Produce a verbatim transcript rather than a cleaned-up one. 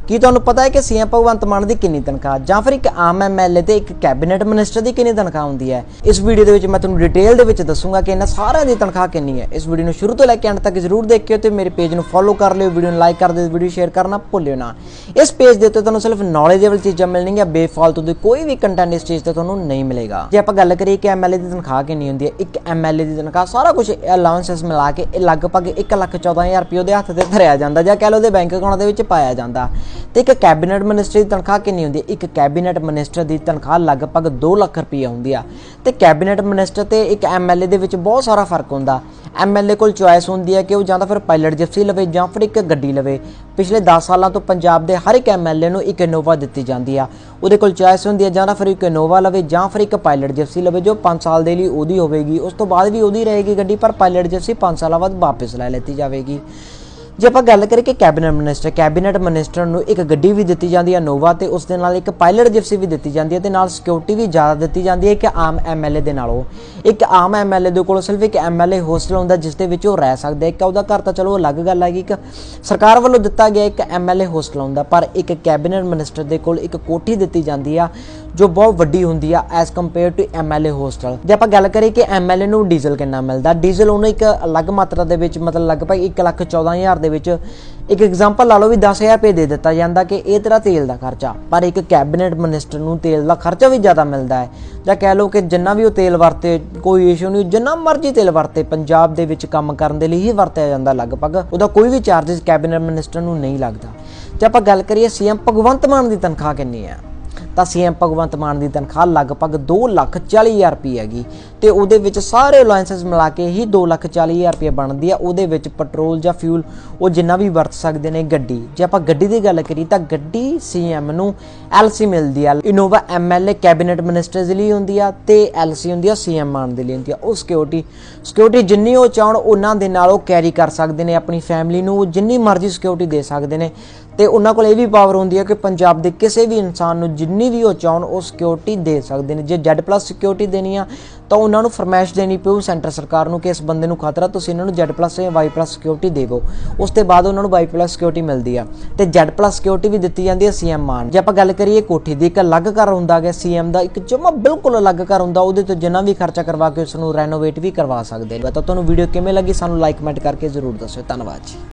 ਕੀ ਤੁਹਾਨੂੰ ਪਤਾ है कि सीएम भगवंत मान की कितनी तनख्वाह ਜਾਂ ਫਿਰ एक आम एमएलए ਤੇ एक कैबिनेट मिनिस्टर की कितनी तनख्वाह होंगी है। इस वीडियो ਦੇ ਵਿੱਚ मैं ਤੁਹਾਨੂੰ डिटेल ਦੇ ਵਿੱਚ ਦੱਸੂਗਾ कि इन्हां सारिਆਂ ਦੀ तनख्वाह कितनी है। इस वीडियो ਨੂੰ शुरू ਤੋਂ ਲੈ ਕੇ अंत तक जरूर देखियो ਤੇ ਮੇਰੇ पेज ਨੂੰ फॉलो कर लियो, वीडियो ਨੂੰ लाइक कर दियो, वीडियो शेयर करना भुल्लियो ना। इस पेज ਦੇ ਉੱਤੇ ਤੁਹਾਨੂੰ सिर्फ नॉलेजेबल चीज़ां मिलणगीਆਂ, बेफालतू ਦੀ कोई भी कंटेंट इस चीज़ ਤੇ ਤੁਹਾਨੂੰ नहीं मिलेगा। ਜੇ ਆਪਾਂ ਗੱਲ ਕਰੀਏ कि एमएलए ਦੀ तनख्वाह कितनी होंदी है, एक एमएलए ਦੀ तनख्वाह सारा कुछ अलाउंसेस मिला के लगभग एक लख चौदह हज़ार रुपये ਉਹਦੇ ਹੱਥ ਤੇ ਧਰਿਆ ਜਾਂਦਾ ਜਾਂ ਕਹਿ ਲਓ ਉਹਦੇ ਬੈਂਕ ਅਕਾਊਂਟ ਦੇ ਵਿੱਚ ਪਾਇਆ ਜਾਂਦਾ। ਤੇ ਇੱਕ कैबिनेट मिनिस्टर की तनख्वाह कितनी होंदी है, एक कैबिनेट मिनिस्टर की तनख्वाह लगभग दो लख रुपये होंदी है। तो कैबिनेट मिनिस्टर ते एक एम एल ए दे विच बहुत सारा फर्क होंदा। एम एल ए कोल चॉइस होंदी है कि वो जां तां फिर पायलट जिप्सी लवे जां फिर एक गड्डी लवे। पिछले दस सालों तो पंजाब के हर एक एम एल ए नूं एक इनोवा दी जाती है। ਉਹਦੇ ਕੋਲ ਚॉइस होंदी है जां तां फिर एक इनोवा लवे जां फिर एक पायलट जिप्सी लवे जो पाँच साल के लिए ਉਹਦੀ ਹੋਵੇਗੀ, ਉਸ ਤੋਂ ਬਾਅਦ ਵੀ ਉਹਦੀ ਰਹੇਗੀ ਗੱਡੀ, पर पायलट जिप्सी पाँच साल बाद वापस ਲੈ ਲੈਤੀ ਜਾਵੇਗੀ। ਜੇ ਆਪਾਂ ਗੱਲ ਕਰੀਏ ਕਿ ਕੈਬਨਿਟ ਮਿਨਿਸਟਰ ਕੈਬਨਿਟ ਮਿਨਿਸਟਰ ਨੂੰ ਇੱਕ ਗੱਡੀ ਵੀ ਦਿੱਤੀ ਜਾਂਦੀ ਹੈ ਇਨੋਵਾ, ਤੇ ਉਸ ਦੇ ਨਾਲ ਇੱਕ ਪਾਇਲਟ ਜਿਪਸੀ ਵੀ ਦਿੱਤੀ ਜਾਂਦੀ ਹੈ, ਤੇ ਨਾਲ ਸਿਕਿਉਰਿਟੀ ਵੀ ਜ਼ਿਆਦਾ ਦਿੱਤੀ ਜਾਂਦੀ ਹੈ ਕਿ ਆਮ ਐਮਐਲਏ ਦੇ ਨਾਲੋਂ। ਇੱਕ ਆਮ ਐਮਐਲਏ ਦੇ ਕੋਲ ਸਿਰਫ ਇੱਕ ਐਮਐਲਏ ਹੋਸਟਲ ਹੁੰਦਾ ਜਿਸ ਦੇ ਵਿੱਚ ਉਹ ਰਹਿ ਸਕਦਾ। ਇੱਕ ਉਹਦਾ ਘਰ ਤਾਂ ਚਲੋ ਅਲੱਗ ਗੱਲ ਹੈਗੀ, ਇੱਕ ਸਰਕਾਰ ਵੱਲੋਂ ਦਿੱਤਾ ਗਿਆ ਇੱਕ ਐਮਐਲਏ ਹੋਸਟਲ ਹੁੰਦਾ, ਪਰ ਇੱਕ ਕੈਬਨਿਟ ਮਿਨਿਸਟਰ ਦੇ ਕੋਲ ਇੱਕ ਕੋਠੀ ਦਿੱਤੀ ਜਾਂਦੀ ਆ ਜੋ ਬਹੁਤ ਵੱਡੀ ਹੁੰਦੀ ਆ as compare to MLA hostel. ਜੇ ਆਪਾਂ ਗੱਲ ਕਰੀਏ ਕਿ ਐਮਐਲਏ ਨੂੰ ਡੀਜ਼ਲ ਕਿੰਨਾ ਮਿਲਦਾ, ਡੀਜ਼ਲ ਉਹਨੂੰ ਇੱਕ ਅਲੱਗ ਮਾਤਰਾ ਦੇ ਵਿੱਚ ਮਤਲਬ ਲਗਭਗ ਇੱਕ ਲੱਖ ਚੌਦਾਂ ਹਜ਼ਾਰ ਦੇ ਵਿੱਚ एक एग्जाम्पल ला लो भी दस हज़ार रुपये दे दिता जाता कि यह तेरा तेल का खर्चा, पर एक कैबिनेट मिनिस्टर नूं तेल का खर्चा भी ज़्यादा मिलता है। जां कह लो कि जिन्ना भी वो तेल वरते कोई इशू नहीं, जिन्ना मर्जी तेल वरते पंजाब दे विच काम करन दे लई ही वरतिया जांदा, लगभग उहदा कोई भी चार्जिस कैबिनेट मिनिस्टर नूं नहीं लगता। जे आपां गल करिए सीएम भगवंत मान की तनख्वाह कितनी है, तो सीएम भगवंत मान की तनख्वाह लगभग दो लख चाली हज़ार रुपये हैगी। तो उहदे विच सारे अलाउंसेस मिला के ही दो लख चाली हज़ार रुपये बनती है। उहदे विच पेट्रोल या फ्यूल वो जिन्ना भी वरत सकते हैं। गड्डी जे आपां गड्डी की गल करिए तो गड्डी सीएम नूं एल सी मिलती है। Innova M L A cabinet minister के लिए होंदी है, तो एल सी होंदी है सीएम मान के लिए होंदी है। वो सिक्योरिटी सिक्योरिटी जिन्नी वो चाहण उन्हां दे नाल वो कैरी कर सकते हैं अपनी फैमिली नूं, जिन्नी मर्जी सिक्योरिटी दे सकते हैं। तो उन्होंने को भी पावर होंदी है कि पंजाब के किसी भी इंसान को जिन्नी भी वो चाहन वो सिक्योरिटी दे सकते हैं। जे जैड प्लस सिक्योरिटी देनी है तो उन्होंने फरमाइश देनी पेऊ सेंटर सरकार को कि इस बंदे खतरा, तुसीं इन्होंने जैड प्लस या वाई प्लस सिक्योरिटी देवो। उस तो बाद उन्होंने वाई प्लस सिक्योरिटी मिलती है, तो जैड प्लस सिक्योरिटी भी दी जाती है सीएम मान। जे आप गल करिए कोठी की, एक अलग घर होंदा है सीएम का, एक जमा बिल्कुल अलग घर होंदा, उहदे तो जिन्ना भी खर्चा करवा के उसनूं रेनोवेट भी करवा सकते हैं। तो तुहानूं वीडियो किवें लगी सानूं लाइक कमेंट करके जरूर दस्सिओ। धन्नवाद जी।